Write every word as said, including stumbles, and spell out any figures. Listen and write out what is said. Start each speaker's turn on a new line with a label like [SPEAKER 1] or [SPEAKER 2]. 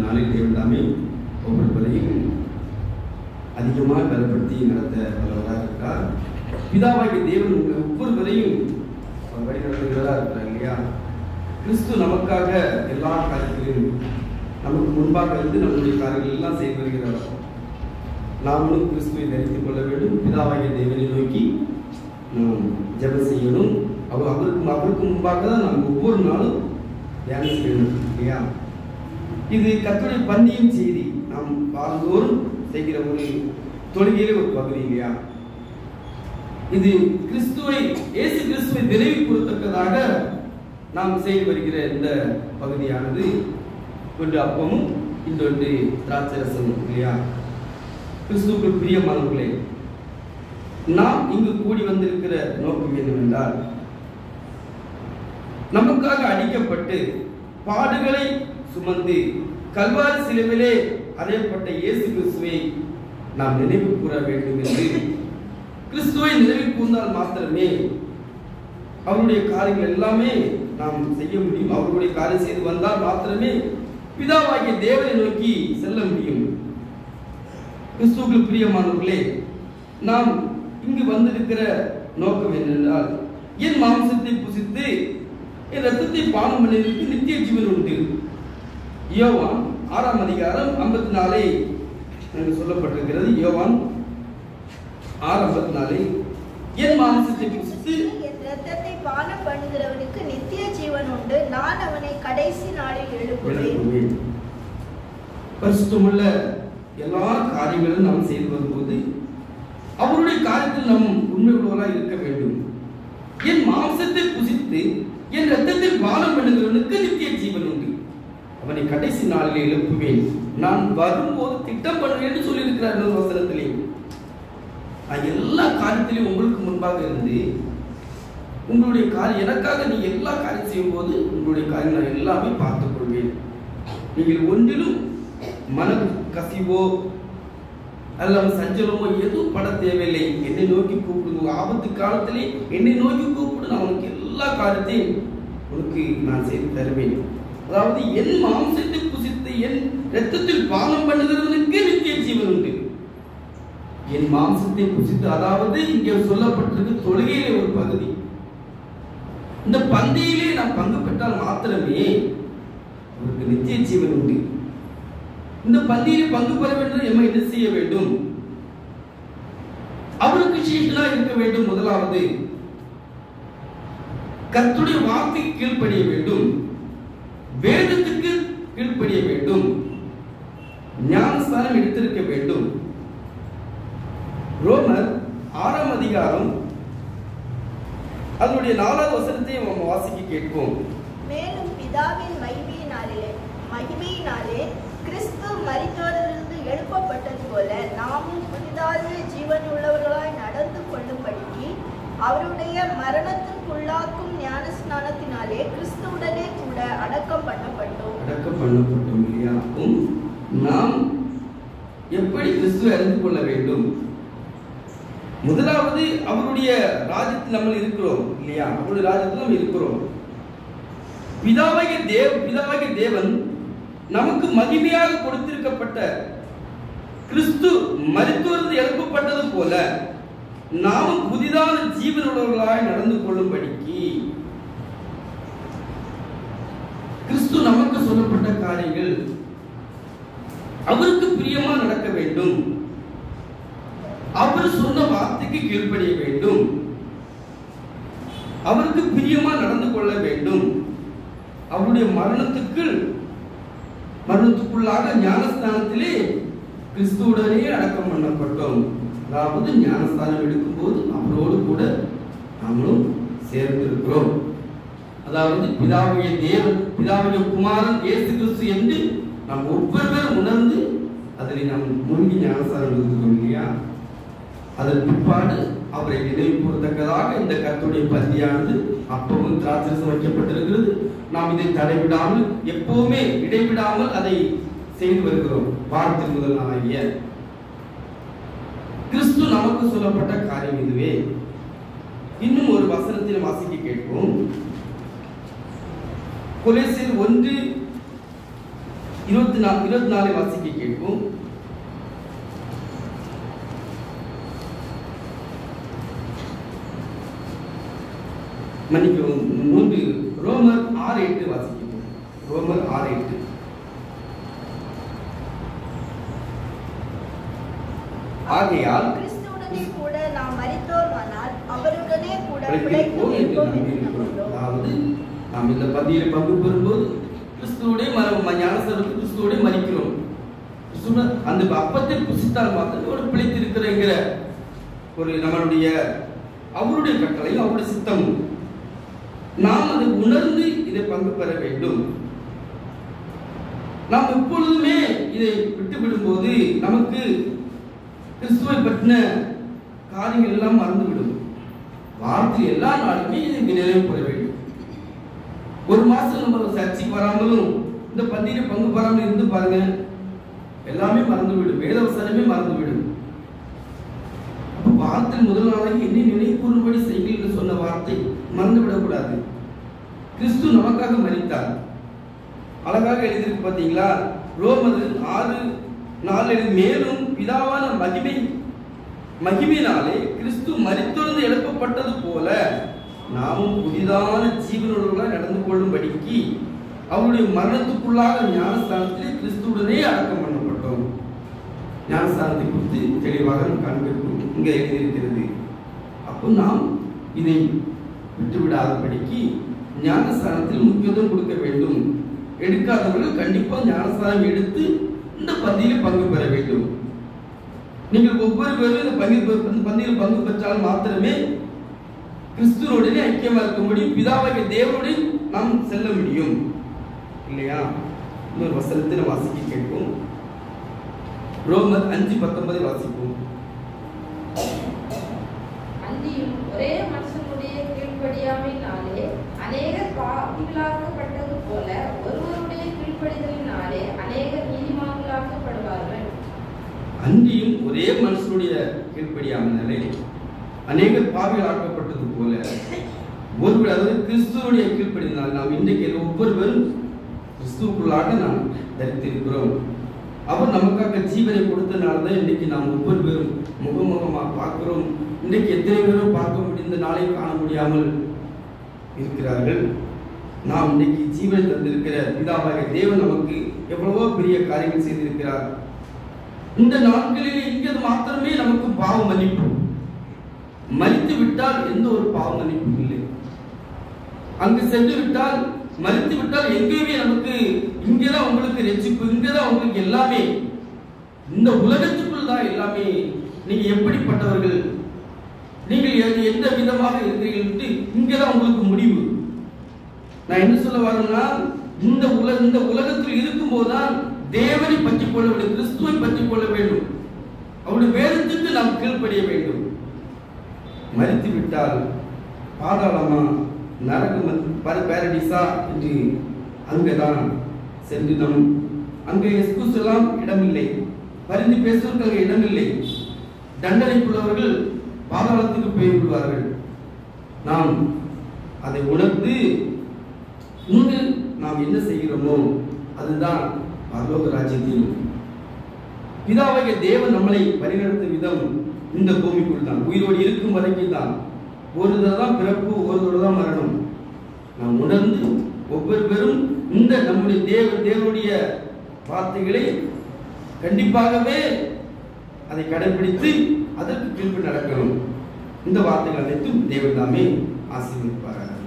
[SPEAKER 1] நாளில் தேவன் தாமே ஒவ்வொருவரையும் அதிகமாக பலப்படுத்தி நடத்த வல்லவராக இருக்கிறார். பிதாவாகிய தேவன் உங்கள் ஒவ்வொருவரையும் வழி நடத்துகிறதா இருக்கிறார் இல்லையா? கிறிஸ்து நமக்காக எல்லா காரியங்களிலும் நமக்கு முன்பாக இருந்து நம்முடைய காரியங்கள் எல்லாம் செய்து வருகிறார். நாமளும் கிறிஸ்துவை தரித்துக் கொள்ள வேண்டும். பிதாவாகிய தேவனை நோக்கி நாம் ஜெபம் செய்யணும். அவர் அவருக்கு அவருக்கு முன்பாக தான் நாம் ஒவ்வொரு நாளும் தியானம் செய்யணும் இல்லையா? இது கர்த்தருடைய பந்தியின் செய்தி. நாம் வாழ்ந்தோறும் செய்கிற ஒரு தொழுகையிலே ஒரு பகுதி இல்லையா? இது கிறிஸ்துவை இயேசு கிறிஸ்துவை நினைவு கூறத்தக்கதாக நாம் செய்து வருகிற இந்த பகுதியானது ஒன்று அப்பமும் இன்னொன்று திராட்சை ரசம் இல்லையா? கிறிஸ்துவுக்கு பிரியமானவர்களே, நாம் இங்கு கூடி வந்திருக்கிற நோக்கம் என்னவென்றால், நமக்காக அடிக்கப்பட்டு பாடுகளை சுமந்து கல்வாரி சிலுவையிலே அறையப்பட்ட இயேசு கிறிஸ்துவை நாம் நினைவு கூற வேண்டும் என்று, கிறிஸ்துவை நினைவு கூர்ந்தால் மாத்திரமே அவருடைய காரியங்கள் எல்லாமே நாம் செய்ய முடியும். அவருடைய காரியம் செய்து வந்தால் மாத்திரமே பிதாவாகிய தேவனை நோக்கி செல்ல முடியும். கிறிஸ்துவுக்கு பிரியமானவர்களே, நாம் இங்கு வந்திருக்கிற நோக்கம் என்னென்றால், என் மாம்சத்தை புசித்து என் ரத்தத்தை பானம் பண்ணிற்கு நித்திய ஜீவன் உண்டு. யோவான் ஆறாம் அதிகாரம் ஐம்பத்தி நாலை சொல்லப்பட்டிருக்கிறது. யோவான் ஆறு ஐம்பத்தி நாலை என் மாம்சத்தை புசித்து
[SPEAKER 2] என் ரத்தத்தை பானம் பண்ணுகிறவனுக்கு நித்திய ஜீவன் உண்டு, நான் அவனை கடைசி நாளில் எழுப்புவேன்.
[SPEAKER 1] பரிசுத்தமுள்ள எல்லா காரியங்களும் நாம் செய்து வரும்போது அவருடைய காரியத்தில் நாம் உண்மை உள்ளவராக இருக்க வேண்டும். என் மாம்சத்தை புசித்து என் ரத்தத்தில் பானம் பண்ணுகிறவனுக்கு நித்திய ஜீவன் உண்டு, அவனை கடைசி நாளில் எழுப்புவேன். நான் வரும்போது திட்டம் பண்ணுவேன் என்று சொல்லியிருக்கிறார் வசனத்திலே. எல்லா காரியத்திலையும் உங்களுக்கு முன்பாக இருந்து உங்களுடைய காரியம் எனக்காக நீ எல்லா காரியம் செய்யும் போது உங்களுடைய காரியம் நான் எல்லாமே பார்த்துக் கொள்வேன். நீங்கள் ஒன்றிலும் மன கசிவோ அல்லது சஞ்சலமோ எதுவும் பட தேவையில்லை. என்னை நோக்கி கூப்பிடுங்க. ஆபத்து காலத்திலே என்னை நோக்கி கூப்பிடு, நான் உனக்கு எல்லா காரியத்தையும் உனக்கு நான் செய்து தருவேன். அதாவது என் மாம்சத்தை புசித்து என் ரத்தத்தில் பானம் பண்ணுகிறவனுக்கு நித்திய ஜீவன் உண்டு. என் மாம்சத்தை புசித்து, அதாவது இங்கே சொல்லப்பட்டிருக்கு தொழுகையிலே ஒரு பகுதி. இந்த பந்தியிலே நாம் பங்கு பெற்றால் மாத்திரமே அவருக்கு நித்திய ஜீவன் உண்டு. இந்த பந்தியிலே பங்கு பெற வேண்டும் எம்மை என்ன செய்ய வேண்டும்? அவருக்கு சீஷனா இருக்க வேண்டும். முதலாவது கர்த்தருடைய வார்த்தைக்கு கீழ்ப்படிய வேண்டும், வேதத்துக்கு கீழ்ப்படிய வேண்டும், ஞானஸ்தானம் எடுத்திருக்க வேண்டும். ரோமர் ஆறாம் அதிகாரம் அதனுடைய நாலாவது வசனத்தை நாம் வாசிக்க கேட்போம்.
[SPEAKER 2] மேலும் பிதாவின் மகிமையினாலே மகிமையினாலே கிறிஸ்து மரித்தோரிலிருந்து எழுப்பப்பட்டது போல நாமும் புதிதாக ஜீவன் உள்ளவர்களாய் நடந்து கொள்ளும்படிக்கு அவருடைய மரணத்திற்குள்ளாக்கும் ஞான ஸ்நானத்தினாலே கிறிஸ்துவுடனே கூட அடக்கம் பண்ணப்பட்டோம்.
[SPEAKER 1] அடக்கம் பண்ணப்பட்டோம் இல்லையா? நாம் எப்படி கிறிஸ்துவை அறிந்து கொள்ள வேண்டும்? முதலாவது அவருடைய ராஜ்யத்தில் நம்ம இருக்கிறோம் இல்லையா? அவருடைய ராஜ்யத்தில் நம்ம இருக்கிறோம். பிதாவாகிய தேவ பிதாவாகிய தேவன் நமக்கு மகிமையாக கொடுத்திருக்கப்பட்ட கிறிஸ்து மரித்தோரிலிருந்து எழுப்பப்பட்டது போல நாமும் புதிதான ஜீவனுள்ளவர்களாய் நடந்து கொள்ளும்படிக்கு கிறிஸ்து நமக்கு சொல்லப்பட்ட காரியங்கள் அவருக்கு பிரியமா நடக்க வேண்டும். அவர் சொன்ன வார்த்தைக்கு கீழ்ப்படிய வேண்டும். அவருக்கு பிரியமா நடந்து கொள்ள வேண்டும். அவருடைய மரணத்துக்கு மரணத்துக்குள்ளாக ஞானஸ்தானத்திலே கிறிஸ்துவுடனே அடக்கம் பண்ணப்பட்டோம். அதாவது ஞானஸ்தானம் எடுக்கும் போது அவரோடு கூட நாமளும் சேர்ந்து இருக்கிறோம். அதாவது பிதாவுடைய தேவன் பிதாவுடைய குமாரன் இயேசு கிறிஸ்து என்று நாம் ஒவ்வொருவரும் உணர்ந்து அதில் நாம் மூழ்கி ஞானஸ்தானம் எடுக்கிறோம் இல்லையா? அதன் பிற்பாடு அவரை நினைவு கூறத்தக்கதாக இந்த கர்த்தருடைய பந்தியானது அப்பவும் திராட்சரசம் வைக்கப்பட்டிருக்கிறது. நாம் இதை தடைவிடாமல் எப்பவுமே இடைவிடாமல் அதை செய்து வருகிறோம். வாரத்தின் முதல் நாளாகிய கிறிஸ்து நமக்கு சொல்லப்பட்ட காரியம் இதுவே. இன்னும் ஒரு வசனத்தில் வாசிக்க கேட்போம். கொலோசியர் ஒன்று இருபத்தி நாலு இருபத்தி நாலு வாசிக்க கேட்போம். மன்னிக்கவும், மூன்று ரோமர் ஆறு எட்டு வாசிக்கிறோம். ரோமர் ஆறு எட்டு. ஆகையால்
[SPEAKER 2] கிறிஸ்துவுடனே கூட நாம் மரித்தோமானால் அவருடனே கூட
[SPEAKER 1] பிழைப்போம் என்று நம்பியிருக்கிறோம். அதாவது நாம் இந்த பந்தியில் பங்கு பெறும்போது கிறிஸ்துவோட ஞானஸ்நானத்தில் கிறிஸ்துவோட மரிக்கிறோம். அந்த அப்பத்தை புசித்தால் மாத்திரம் ஒரு பிழைத்திருக்கிறங்கிற ஒரு நம்மளுடைய அவருடைய கட்டளையும் அவருடைய சித்தமும் நாம் அதை உணர்ந்து இதை பங்கு பெற வேண்டும். நாம் எப்பொழுதுமே இதை விட்டுவிடும் போது நமக்கு கிறிஸ்துவை பற்றின காரியங்கள் எல்லாம் மறந்துவிடும். வாரத்தில் எல்லா நாளுமே இதை நினைவு கூற வேண்டும். ஒரு மாசம் நம்ம சர்ச்சைக்கு வராமலும் இந்த பந்தியில பங்கு பெறாமல் இருந்து பாருங்க, எல்லாமே மறந்துவிடும், வேதவசனமே மறந்துவிடும். அப்ப வாரத்தில் முதல் நாளைக்கு என்ன நினைவு கூறும்படி செய்யுங்கள் சொன்ன வார்த்தை மறந்துவிடக்கூடாது. கிறிஸ்து நமக்காக மரித்தார். அழகாக எழுதியிருக்கு பார்த்தீங்களா? ரோமர் ஆறு நாலு. மேலும் பிதாவான மகிமை மகிமையினாலே கிறிஸ்து மரித்தொழுந்து எழுப்பப்பட்டது போல நாமும் புதிதான ஜீவனோடுகளாக நடந்து கொள்ளும்படிக்கு அவருடைய மரணத்துக்குள்ளாக ஞானஸ்தானத்திலே கிறிஸ்துவுடனே அடக்கம் பண்ணப்பட்டோம். ஞானஸ்தானத்தை குறித்து தெளிவாக காண்பிக்கும் இங்கே எழுதியிருக்கிறது. அப்போ நாம் இதை விட்டுவிடாதபடிக்கு ஞானஸ்தானத்தில் முக்கியத்துவம் கொடுக்க வேண்டும். எடுக்காதவர்கள் கண்டிப்பாக ஞானஸ்தானம் எடுத்து இந்த பந்தியில் பங்கு பெற வேண்டும். நீங்கள் ஒவ்வொரு பேரும் இந்த பங்கு பந்தியில் பங்கு பெற்றால் மாத்திரமே கிறிஸ்துவோடனே ஐக்கியமா இருக்க முடியும், பிதாவாகிய தேவனுடைய நாம் செல்ல முடியும். இல்லையா? இன்னொரு வசனத்தை நம்ம வாசிக்க கேட்போம். ரோமர் அஞ்சு பத்தொன்பதை வாசிப்போம்.
[SPEAKER 3] அன்றியும் ஒரே மனுஷனுடைய கீழ்ப்படியாமையினாலே அநேகர் பாவிகளாக்கப்பட்டது போல ஒருவருடைய கீழ்ப்படிதலினாலே அநேகர் நீதிமான்களாக்கப்படுவார்கள்.
[SPEAKER 1] அன்றியும் ஒரே மனுஷனுடைய கீழ்ப்படியாமையினாலே அநேகர் பாவிகளாக்கப்பட்டது போல ஒருவர், அதாவது கிறிஸ்துவனுடைய கீழ்ப்படினால் நாம் இன்றைக்கு ஒவ்வொருவரும் கிறிஸ்துவுக்குள்ளாக நாம் தரித்திருக்கிறோம். அவர் நமக்காக ஜீவனை கொடுத்தனால்தான் இன்றைக்கு நாம் ஒவ்வொரு பேரும் முகமுகமாக பார்க்கிறோம். இன்றைக்கு எத்தனை பேரும் பார்க்க முடிந்த நாளை காண முடியாமல் இருக்கிறார்கள். நாம் இன்றைக்கு ஜீவனை தந்திருக்கிற பிதாவாகிய தேவன் நமக்கு எவ்வளவோ பெரிய காரியங்கள் செய்திருக்கிறார். இந்த நாட்களில் இங்கே மாத்திரமே நமக்கு பாவ மன்னிப்பு. மரித்து விட்டால் எந்த ஒரு பாவ மன்னிப்பும் இல்லை. அங்கு சென்று விட்டால் மரித்து விட்டால் எங்கேயுமே நமக்கு இங்கேதான் உங்களுக்கு ரட்சிப்பு, இங்கேதான் உங்களுக்கு எல்லாமே, இந்த உலகத்துக்குள் தான் எல்லாமே. நீங்க எப்படிப்பட்டவர்கள், நீங்கள் எந்த விதமாக இருக்கிறீர்கள், இங்கேதான் உங்களுக்கு முடிவு. நான் என்ன சொல்ல வரேன்னா, இந்த உலக இந்த உலகத்தில் இருக்கும் போதுதான் தேவனை பற்றி கொள்ள வேண்டும், கிறிஸ்துவை பற்றி கொள்ள வேண்டும், அவருடைய வேதத்துக்கு நாம் கீழ்ப்படிய வேண்டும். மரித்து விட்டால் பாதாளமா நரகம் பாரடிசா என்று அங்கதான் சென்று நம் அங்கே எஸ்கூஸ் எல்லாம் இடமில்லை, பரிந்து பேசுவதற்கு அங்கே இடமில்லை. தண்டனைக்குள்ளவர்கள் பாதாளத்துக்கு போய் விடுவார்கள். நாம் அதை உணர்ந்து இங்கு நாம் என்ன செய்கிறோமோ அதுதான் பரலோக ராஜ்யத்தில் பிதாவாகிய தேவன் நம்மளை வழிநடத்தும் விதம் இந்த பூமிக்குள் தான், உயிரோடு இருக்கும் வரைக்கும் தான். ஒரு தான் பிறப்பு, ஒரு தான் மரணம். நாம் உணர்ந்து ஒவ்வொரு பேரும் இந்த நம்முடைய தேவ தேவனுடைய வார்த்தைகளை கண்டிப்பாகவே அதை கடைபிடித்து அதற்கு கீழ்ப்பு நடக்கணும். இந்த வார்த்தைகள் அனைத்தும் தேவன் தாமே ஆசீர்வதிப்பார்கள்.